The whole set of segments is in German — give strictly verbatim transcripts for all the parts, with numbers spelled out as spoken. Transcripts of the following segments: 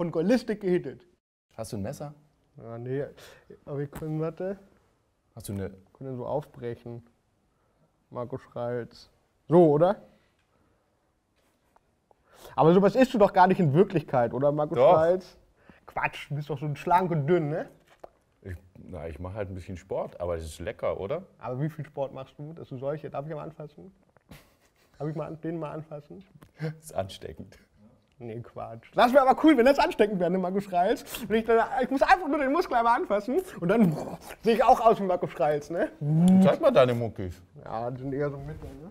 von Gollistik gehittet. Hast du ein Messer? Ja, nee, aber wir können, warte, Hast du eine... können so aufbrechen. Marco Schreils. So, oder? Aber sowas isst du doch gar nicht in Wirklichkeit, oder Marco Doch. Schreils? Quatsch, du bist doch so schlank und dünn, ne? Ich, na, ich mache halt ein bisschen Sport, aber es ist lecker, oder? Aber wie viel Sport machst du, dass du solche, darf ich mal anfassen? Darf ich mal, den mal anfassen? Das ist ansteckend. Nee, Quatsch. Das wäre aber cool, wenn das ansteckend wäre, ne, Marco Schreils. Und ich, dann, ich muss einfach nur den Muskel einmal anfassen und dann sehe ich auch aus wie Marco Schreils, ne? Zeig mal deine Muckis. Ja, die sind eher so mittel, ne?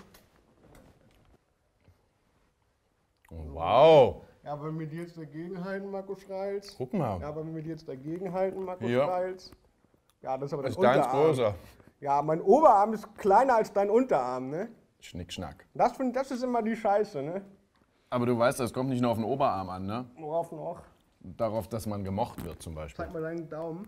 Wow. Ja, wollen wir die jetzt dagegenhalten, Marco Schreils? Guck mal. Ja, wollen wir die jetzt dagegenhalten, Marco Ja. Schreils? Ja, das ist aber Das das ist deins Unterarm. größer. Ja, mein Oberarm ist kleiner als dein Unterarm, ne? Schnickschnack. Das, find, das ist immer die Scheiße, ne? Aber du weißt, das kommt nicht nur auf den Oberarm an, ne? Worauf noch? Darauf, dass man gemocht wird zum Beispiel. Zeig mal deinen Daumen.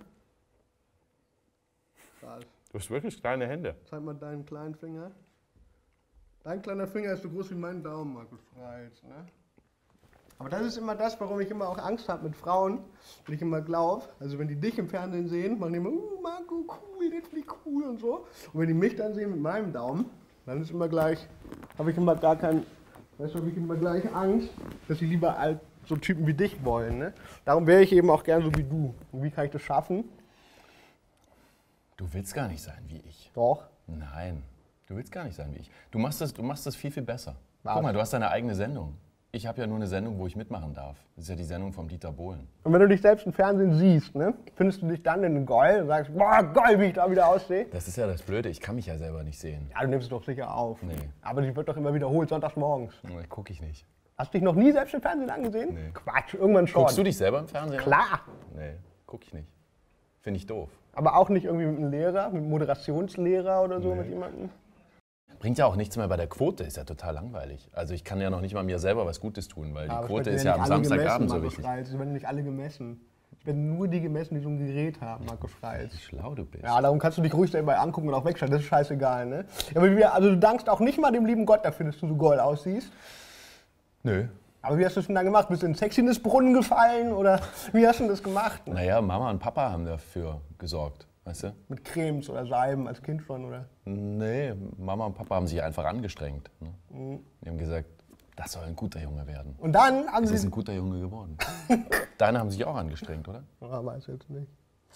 Krass. Du hast wirklich kleine Hände. Zeig mal deinen kleinen Finger. Dein kleiner Finger ist so groß wie mein Daumen, Markus Schreils, ne? Aber das ist immer das, warum ich immer auch Angst habe mit Frauen, weil ich immer glaube, also wenn die dich im Fernsehen sehen, machen die immer, uh, Marco, cool, das finde ich cool und so. Und wenn die mich dann sehen mit meinem Daumen, dann ist immer gleich, habe ich immer gar kein, weißt du, habe ich immer gleich Angst, dass sie lieber alt so Typen wie dich wollen, ne? Darum wäre ich eben auch gern so wie du. Und wie kann ich das schaffen? Du willst gar nicht sein wie ich. Doch. Nein, du willst gar nicht sein wie ich. Du machst das, du machst das viel, viel besser. Was? Guck mal, du hast deine eigene Sendung. Ich habe ja nur eine Sendung, wo ich mitmachen darf. Das ist ja die Sendung vom Dieter Bohlen. Und wenn du dich selbst im Fernsehen siehst, ne, findest du dich dann in geil und sagst, boah, geil, wie ich da wieder aussehe? Das ist ja das Blöde, ich kann mich ja selber nicht sehen. Ja, du nimmst es doch sicher auf. Nee. Aber die wird doch immer wiederholt, sonntags morgens. Nee, guck ich nicht. Hast du dich noch nie selbst im Fernsehen angesehen? Nee. Quatsch, irgendwann schon. Guckst du dich selber im Fernsehen an? Klar. Nee, guck ich nicht. Finde ich doof. Aber auch nicht irgendwie mit einem Lehrer, mit einem Moderationslehrer oder so, Nee. mit jemandem? Bringt ja auch nichts mehr bei der Quote, ist ja total langweilig. Also ich kann ja noch nicht mal mir selber was Gutes tun, weil die Aber es Quote werden ist ja am nicht alle Samstagabend gemessen, so Marco wichtig. Schreils. Es werden nicht alle gemessen. Es werden nur die gemessen, die so ein Gerät haben, Marco Schreils. Wie schlau du bist. Ja, darum kannst du dich ruhig selber angucken und auch wegschalten, das ist scheißegal, ne? Ja, aber wir, also du dankst auch nicht mal dem lieben Gott dafür, dass du so geil aussiehst. Nö. Aber wie hast du es denn dann gemacht? Bist du in den Sexiness-Brunnen gefallen oder wie hast du denn das gemacht? Ne? Naja, Mama und Papa haben dafür gesorgt, weißt du? Mit Cremes oder Salben als Kind schon, oder? Nee, Mama und Papa haben sich einfach angestrengt. Ne? Die haben gesagt, das soll ein guter Junge werden. Und dann haben Es ist sie... ein guter Junge geworden. Deine haben sich auch angestrengt, oder? Ja, weiß jetzt nicht.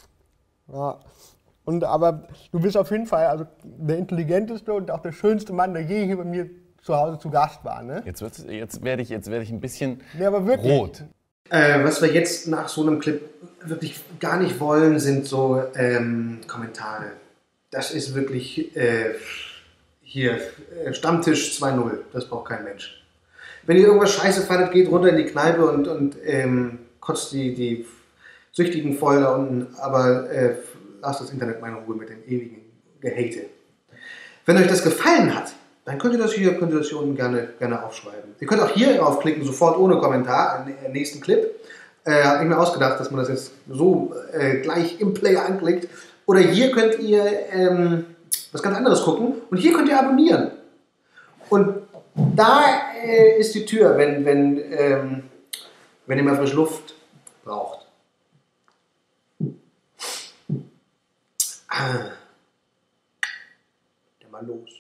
Ja. Und aber du bist auf jeden Fall also der intelligenteste und auch der schönste Mann, der je hier bei mir zu Hause zu Gast war, ne? Jetzt, wird's- jetzt werde ich, jetzt werd ich ein bisschen Nee, aber wirklich. rot. Äh, was wir jetzt nach so einem Clip wirklich gar nicht wollen, sind so ähm, Kommentare. Das ist wirklich äh, hier äh, Stammtisch zwei null. Das braucht kein Mensch. Wenn ihr irgendwas scheiße fandet, geht runter in die Kneipe und, und ähm, kotzt die, die Süchtigen voll da unten. Aber äh, lasst das Internet mal in Ruhe mit dem ewigen Gehate. Wenn euch das gefallen hat, dann könnt ihr das hier, könnt ihr das hier unten gerne, gerne aufschreiben. Ihr könnt auch hier draufklicken, sofort ohne Kommentar, im nächsten Clip. Äh, hab ich mir ausgedacht, dass man das jetzt so äh, gleich im Player anklickt. Oder hier könnt ihr ähm, was ganz anderes gucken und hier könnt ihr abonnieren. Und da äh, ist die Tür, wenn, wenn, ähm, wenn ihr mal frische Luft braucht. Ah. Dann mal los.